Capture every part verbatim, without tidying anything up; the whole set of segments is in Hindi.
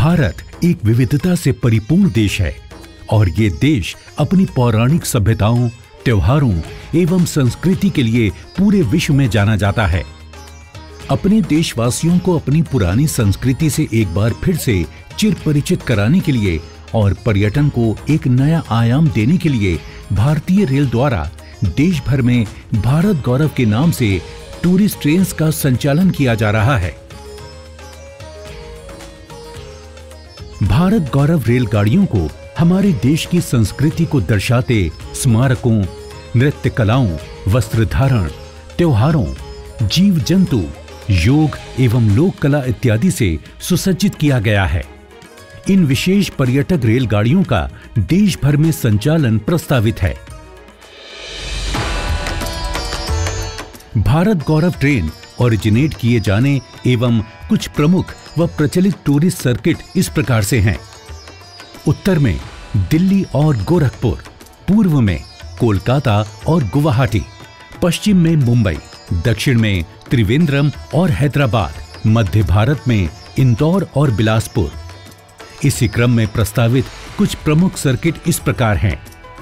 भारत एक विविधता से परिपूर्ण देश है और ये देश अपनी पौराणिक सभ्यताओं, त्योहारों एवं संस्कृति के लिए पूरे विश्व में जाना जाता है। अपने देशवासियों को अपनी पुरानी संस्कृति से एक बार फिर से चिर परिचित कराने के लिए और पर्यटन को एक नया आयाम देने के लिए भारतीय रेल द्वारा देश भर में भारत गौरव के नाम से टूरिस्ट ट्रेन्स का संचालन किया जा रहा है। भारत गौरव रेलगाड़ियों को हमारे देश की संस्कृति को दर्शाते स्मारकों, नृत्य कलाओं, वस्त्र धारण, त्योहारों, जीव जंतु, योग एवं लोक कला इत्यादि से सुसज्जित किया गया है। इन विशेष पर्यटक रेलगाड़ियों का देश भर में संचालन प्रस्तावित है। भारत गौरव ट्रेन ओरिजिनेट किए जाने एवं कुछ प्रमुख व प्रचलित टूरिस्ट सर्किट इस प्रकार से हैं। उत्तर में दिल्ली और गोरखपुर, पूर्व में कोलकाता और गुवाहाटी, पश्चिम में मुंबई, दक्षिण में त्रिवेंद्रम और हैदराबाद, मध्य भारत में इंदौर और बिलासपुर। इसी क्रम में प्रस्तावित कुछ प्रमुख सर्किट इस प्रकार हैं।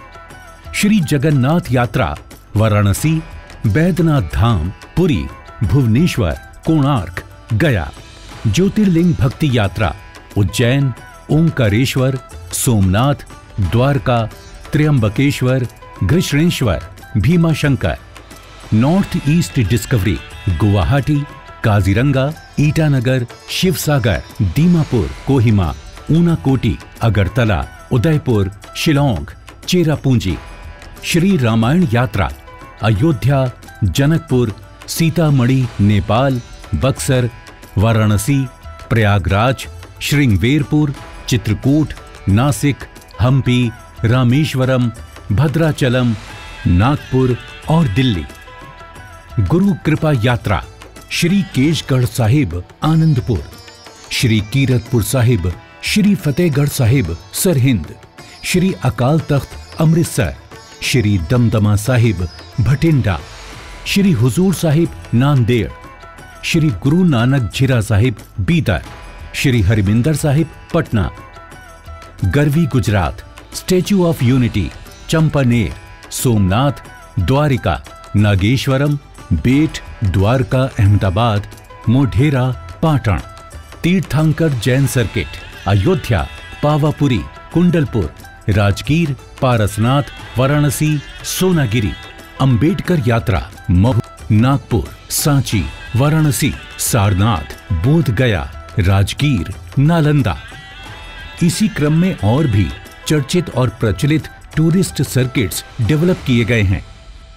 श्री जगन्नाथ यात्रा वाराणसी, बैद्यनाथ धाम पुरी, भुवनेश्वर, कोणार्क, गया। Jyotirlinga Bhakti Yatra Ujjain, Omkareshwar, Somnath, Dwarka, Trimbakeshwar, Grishneshwar, Bhimashankar. North east discovery Guwahati, Kaziranga, Itanagar, Sivasagar, Dimapur, Kohima, Unakoti, Agartala, Udaipur, Shillong, Cherrapunji. Shri Ramayana Yatra Ayodhya, Janakpur, Sitamarhi, Nepal, Buxar, Varanasi, Prayagraj, Shringverpur, Chitrakoot, Nashik, Hampi, Rameswaram, Bhadrachalam, Nagpur और दिल्ली। गुरु कृपा यात्रा Shri Keshgarh Sahib, Anandpur, Shri Kiratpur Sahib, Shri Fatehgarh Sahib, Sirhind, Shri Akal Takht Amritsar, Shri Damdama Sahib, Bathinda, Shri Hazur Sahib, Nanded, Shri Guru Nanak Jhira Sahib, Bidar, Shri Harmandir Sahib, Patna. Garvi Gujarat statue of unity, Champaner, Somnath, Dwarika, Nageshwaram, Bet, Dwarka, Ahmedabad, Modhera, Patan. Tirthankar Jain circuit Ayodhya, Pawapuri, Kundalpur, Rajgir, Parasnath, Varanasi, Sonagiri. Ambedkar Yatra Mhow, Nagpur, Sanchi, Varanasi, Sarnath, बोध गया, राजगीर, नालंदा। इसी क्रम में और भी चर्चित और प्रचलित टूरिस्ट सर्किट्स डेवलप किए गए हैं।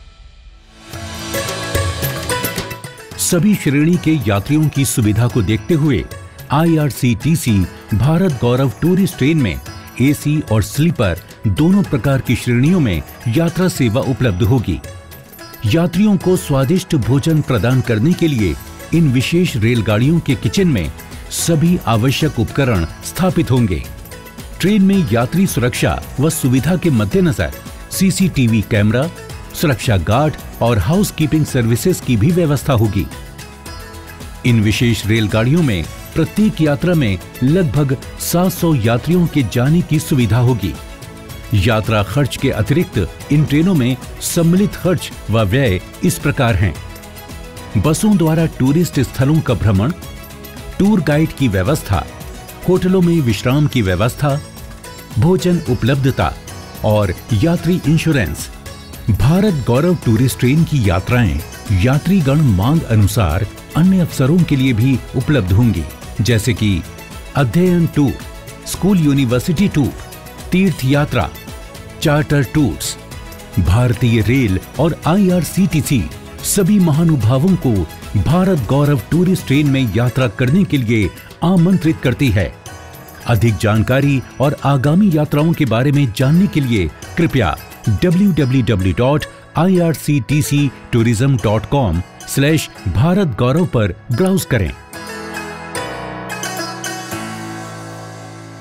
सभी श्रेणी के यात्रियों की सुविधा को देखते हुए I R C T C Bharat Gaurav tourist train में एसी और स्लीपर दोनों प्रकार की श्रेणियों में यात्रा सेवा उपलब्ध होगी। यात्रियों को स्वादिष्ट भोजन प्रदान करने के लिए इन विशेष रेलगाड़ियों के किचन में सभी आवश्यक उपकरण स्थापित होंगे। ट्रेन में यात्री सुरक्षा व सुविधा के मद्देनजर C C T V camera, सुरक्षा गार्ड और हाउसकीपिंग सर्विसेज की भी व्यवस्था होगी। इन विशेष रेलगाड़ियों में प्रत्येक यात्रा में लगभग सात सौ यात्रियों के जाने की सुविधा होगी। यात्रा खर्च के अतिरिक्त इन ट्रेनों में सम्मिलित खर्च व व्यय इस प्रकार हैं। बसों द्वारा टूरिस्ट स्थलों का भ्रमण, टूर गाइड की व्यवस्था, होटलों में विश्राम की व्यवस्था, भोजन उपलब्धता और यात्री insurance. Bharat Gaurav tourist train की यात्राएं यात्रीगण मांग अनुसार अन्य अवसरों के लिए भी उपलब्ध होंगी, जैसे कि अध्ययन टूर, स्कूल यूनिवर्सिटी टूर, तीर्थ यात्रा, चार्टर टूर्स। भारतीय रेल और आई आर सी टी सी सभी महानुभावों को भारत गौरव टूरिस्ट ट्रेन में यात्रा करने के लिए आमंत्रित करती है। अधिक जानकारी और आगामी यात्राओं के बारे में जानने के लिए कृपया W W W dot I R C T C tourism dot com slash Bharat Gaurav पर ब्राउज करें।